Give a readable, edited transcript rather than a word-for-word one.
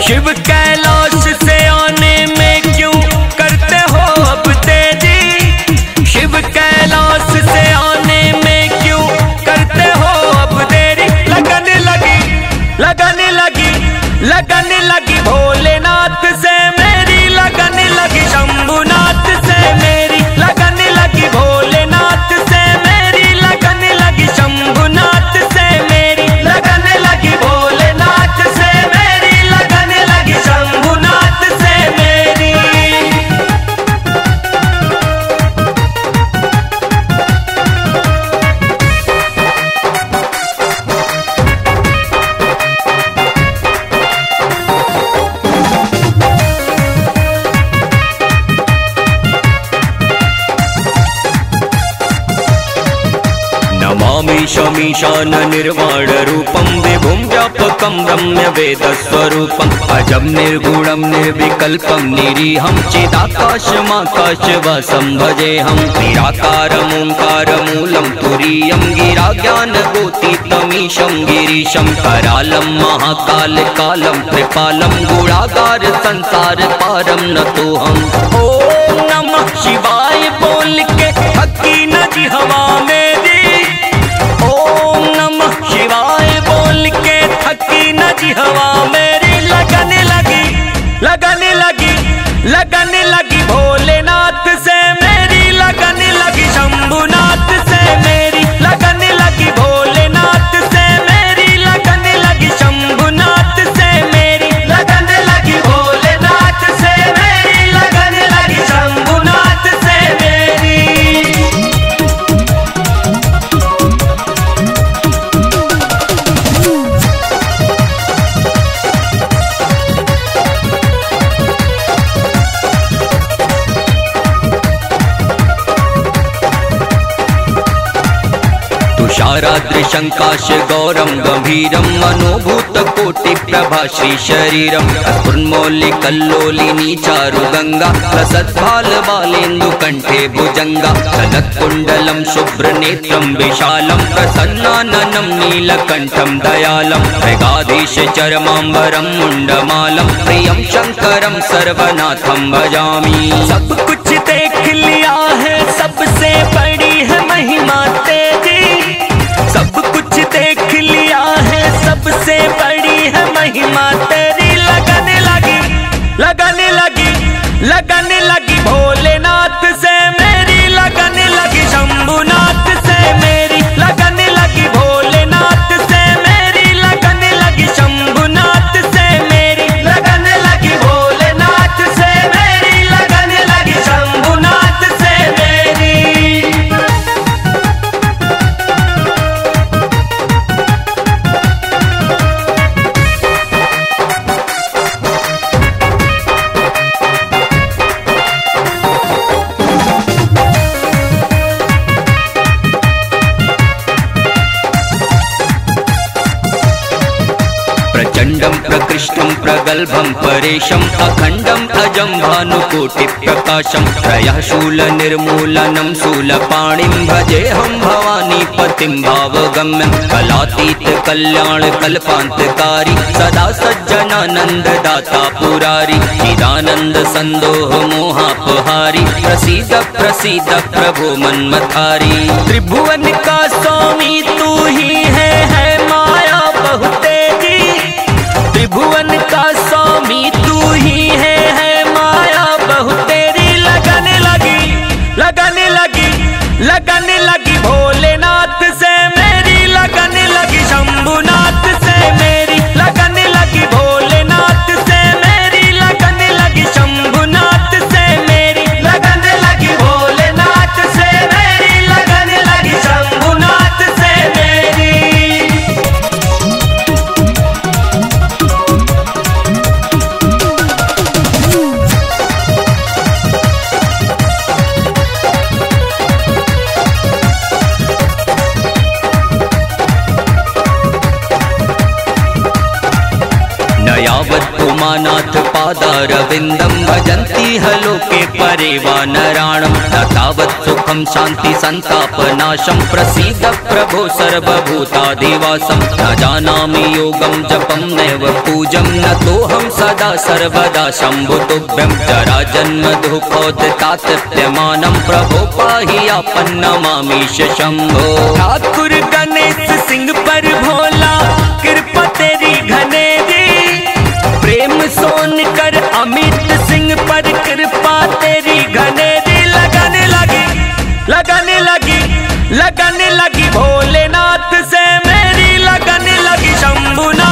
शिव कैलाश से आने में क्यों करते हो अब तेजी, शिव कैलाश से आने में क्यों करते हो अब देरी। लगन लगी लगन लगी लगन लगी भोलेनाथ से मेरी, लगन लगी शंभुनाथ से मेरी, लगन लगी भोलेनाथ से मेरी, लगन लगी शंभुनाथ से मेरी, लगन लगी भोलेनाथ से मेरी, लगन लगी शंभुनाथ से मेरी। नमामि शमीशान निर्वाण रूपं विभुं व्यापकं रम्य वेद स्वरूपं अजं निर्गुणं निर्विकल्पं निरीहं चिदाकाशमाकाशवासं भजेऽहं निराकारं ओंकारमूलं तुरीयं गिराज्ञानगोतीतमीशं गिरीशं करालं महाकालकालं कृपालं गुणागार संसार पारं नतोऽहम्। ओम नमः शिवाय बोल के थकी न जी हवा मेरी, ओम नमः शिवाय बोल के थकी न जी हवा मेरी, लगन लगी लगन लगी लगन लगी भोलेनाथ से मेरी, लगन लगी शंभुनाथ से मेरी, लगन लगी भोलेनाथ से मेरी, लगन लगी शंभुनाथ से मेरी, लगन लगी भोलेनाथ से मेरी, लगन लगी शंभुनाथ से मेरी। तुषाराद्रिशङ्काश गौरं गंभीरं मनोभूतकोटिप्रभा श्रीशरीरं स्फुर्मौलिकल्लोलिनी चारुगङ्गा प्रसद्भालबालेन्दुकण्ठे भुजङ्गा कनत्कुण्डलं शुभ्रनेत्रं विशालं प्रसन्नाननं नीलकण्ठं दयालं मृगाधीशचरमाम्बरं मुण्डमालं प्रियं शङ्करं सर्वनाथं भजामि। सब कुछ देख लिया है, सबसे बड़ी है महिमा तेरी, सब कुछ देख लिया है, सबसे बड़ी है महिमा तेरी, लगन लगी लगन लगी लगन लगी भोलेनाथ से मेरी, लगन लगी शंभुनाथ से मेरी, लगन लगी भोलेनाथ से मेरी, लगन लगी शंभुनाथ से मेरी, लगन लगी भोलेनाथ से मेरी, लगन लगी शंभुनाथ से मेरी। प्रचंडं प्रकृष्टं प्रगल्भं परेशं अखंडं अजं भानुकोटिप्रकाशं त्रयः शूलनिर्मूलनं शूलपाणिं भजेऽहं भवानीपतिं भावगम्यं कलातीत कल्याण कल्पान्तकारी सदा सज्जनानन्ददाता पुरारी चिदानन्द सन्दोह मोहापहारी प्रसीद प्रसीद प्रभो मन्मथारी। त्रिभुवन का स्वामी तू ही है माया बहुत तेजी, त्रिभुवन का स्वामी तू ही है माया बहुत तेरी, लगन लगी लगन लगी लगन लगी भोलेनाथ से मेरी, लगन लगी शंभुनाथ से मेरी, लगन लगी भोलेनाथ से मेरी, लगन लगी शंभुनाथ से मेरी, लगन लगी भोलेनाथ से मेरी, लगन लगी शंभुनाथ से रमानाथ पादारविन्दं भजन्ति हलोके परिवानराणं न तावत् सुखं शान्ति संतापनाशं प्रसीद प्रभो सर्वभूताधिवासं न जानामि योगं जपं नैव पूजं न तोऽहं सदा सर्वदा शम्भुतुभ्यं जरा जन्म दुःखोत्तातप्यमानं प्रभो पाहि आपन्नमामीश शंभो। ठाकुर गणेश सिंह पर भोला कृपा तेरी घनेरी, प्रेम सोनकर अमित सिंह पर कृपा तेरी घनेरी। लगाने लगी लगाने लगी लगाने लगी भोलेनाथ से मेरी लगने लगी शंभुनाथ।